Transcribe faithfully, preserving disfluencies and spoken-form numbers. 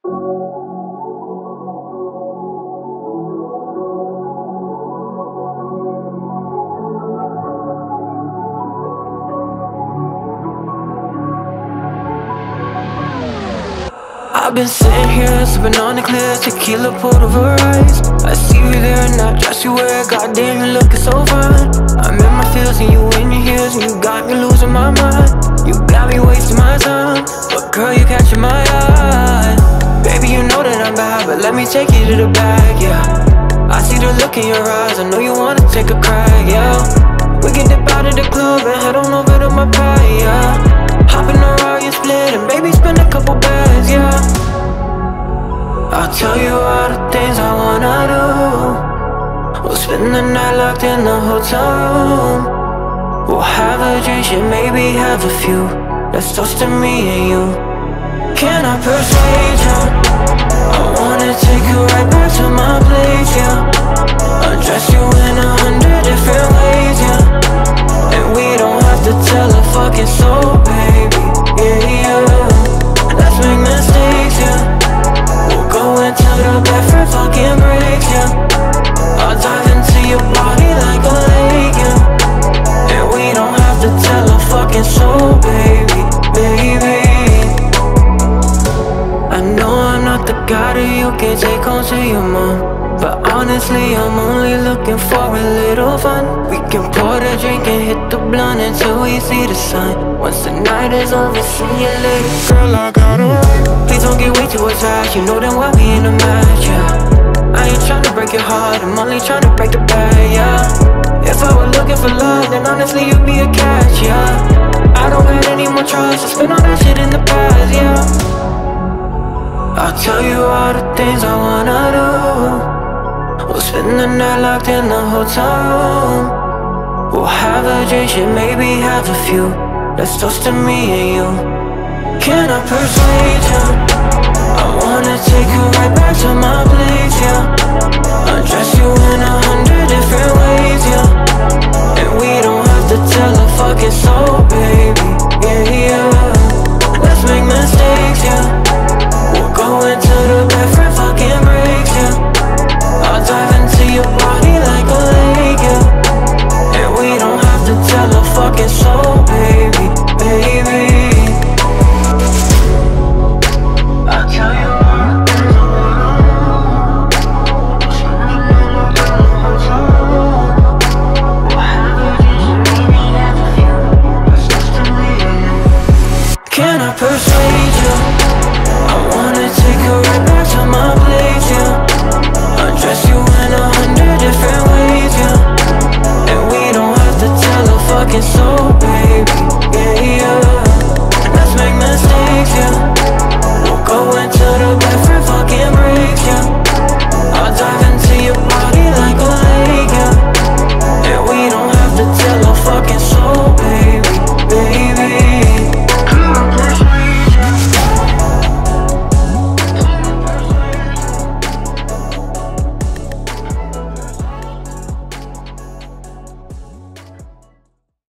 I've been sitting here, sipping on the clear tequila poured over ice. I see you there and I dress you wear. Goddamn, you looking so fine. I'm in my feels and you in your heels, and you got me losing my mind. You got me wasting my time, but girl, you catching my eye. Baby, you know that I'm bad, but let me take you to the bag, yeah. I see the look in your eyes, I know you wanna take a crack, yeah. We can dip out of the club and head on over to my pad, yeah. Hop in the ride, you split, and baby, spend a couple bags, yeah. I'll tell you all the things I wanna do. We'll spend the night locked in the hotel room. We'll have a drink, and maybe have a few. Let's toast to me and you. Can I persuade you? I wanna take you right back to my place, yeah. Undress you in a hundred different ways, yeah. And we don't have to tell a fucking soul, baby, yeah, yeah. Let's make mistakes, yeah. We'll go into the bed for fucking breaks, yeah. I'll dive into your body like a lake, yeah. And we don't have to tell a fucking soul, baby, baby. I know I'm not the guy that you can take home to your mom, but honestly, I'm only looking for a little fun. We can pour the drink and hit the blunt until we see the sun. Once the night is over, see you later. Girl, I gotta run. Please don't get way too attached, you know that why we in a match, yeah. I ain't tryna break your heart, I'm only tryna break the bad, yeah. If I were looking for love, then honestly you'd be a catch, yeah. I don't got any more trust, I spent all that shit in the past, yeah. I'll tell you all the things I wanna do. We'll spend the night locked in the hotel room. We'll have a drink, and maybe have a few. Let's toast to me and you. Can I persuade you? I wanna take you right back to my place, yeah. Undress you in a hundred different ways, yeah. And we don't have to tell a fucking soul, baby, yeah, yeah. Let's make mistakes, yeah. We'll go into the bed for fucking breaks, yeah. I'll dive into your body like a lake, yeah. And we don't have to tell a fucking soul, baby, baby. I'll tell you all. Can I persuade you? I wanna take you right back to my place, yeah. Undress you in a hundred different ways, yeah. And we don't have to tell a fucking soul, baby, yeah, yeah. Let's make mistakes, yeah.